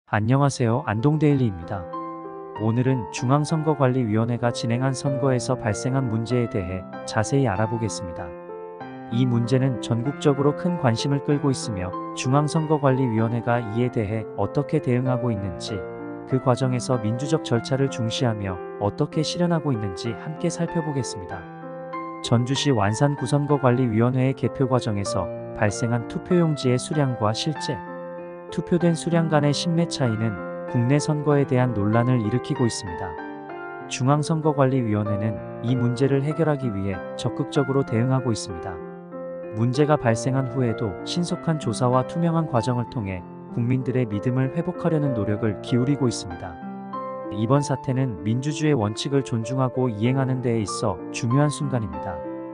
안녕하세요. 안동데일리입니다. 오늘은 중앙선거관리위원회가 진행한 선거에서 발생한 문제에 대해 자세히 알아보겠습니다. 이 문제는 전국적으로 큰 관심을 끌고 있으며 중앙선거관리위원회가 이에 대해 어떻게 대응하고 있는지, 그 과정에서 민주적 절차를 중시하며 어떻게 실현하고 있는지 함께 살펴보겠습니다. 전주시 완산구선거관리위원회의 개표 과정에서 발생한 투표용지의 수량과 실제 투표된 수량 간의 신뢰 차이는 국내 선거에 대한 논란을 일으키고 있습니다. 중앙선거관리위원회는 이 문제를 해결하기 위해 적극적으로 대응하고 있습니다. 문제가 발생한 후에도 신속한 조사와 투명한 과정을 통해 국민들의 믿음을 회복하려는 노력을 기울이고 있습니다. 이번 사태는 민주주의의 원칙을 존중하고 이행하는 데에 있어 중요한 순간입니다.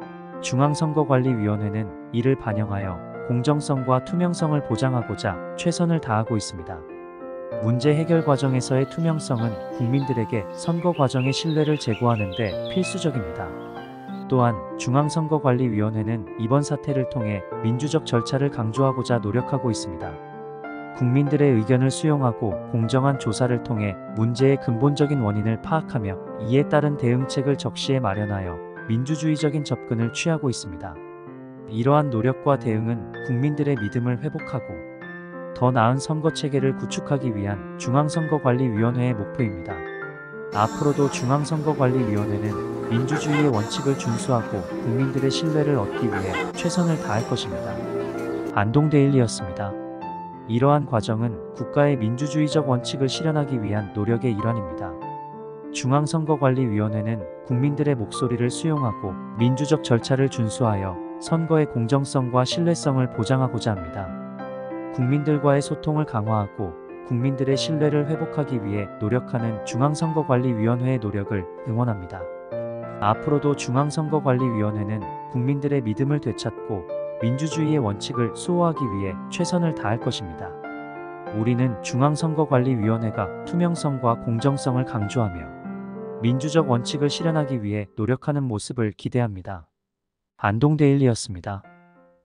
중앙선거관리위원회는 이를 반영하여 공정성과 투명성을 보장하고자 최선을 다하고 있습니다. 문제 해결 과정에서의 투명성은 국민들에게 선거 과정의 신뢰를 제고하는 데 필수적입니다. 또한 중앙선거관리위원회는 이번 사태를 통해 민주적 절차를 강조하고자 노력하고 있습니다. 국민들의 의견을 수용하고 공정한 조사를 통해 문제의 근본적인 원인을 파악하며 이에 따른 대응책을 적시에 마련하여 민주주의적인 접근을 취하고 있습니다. 이러한 노력과 대응은 국민들의 믿음을 회복하고 더 나은 선거 체계를 구축하기 위한 중앙선거관리위원회의 목표입니다. 앞으로도 중앙선거관리위원회는 민주주의의 원칙을 준수하고 국민들의 신뢰를 얻기 위해 최선을 다할 것입니다. 안동데일리였습니다. 이러한 과정은 국가의 민주주의적 원칙을 실현하기 위한 노력의 일환입니다. 중앙선거관리위원회는 국민들의 목소리를 수용하고 민주적 절차를 준수하여 선거의 공정성과 신뢰성을 보장하고자 합니다. 국민들과의 소통을 강화하고 국민들의 신뢰를 회복하기 위해 노력하는 중앙선거관리위원회의 노력을 응원합니다. 앞으로도 중앙선거관리위원회는 국민들의 믿음을 되찾고 민주주의의 원칙을 수호하기 위해 최선을 다할 것입니다. 우리는 중앙선거관리위원회가 투명성과 공정성을 강조하며 민주적 원칙을 실현하기 위해 노력하는 모습을 기대합니다. 안동데일리였습니다.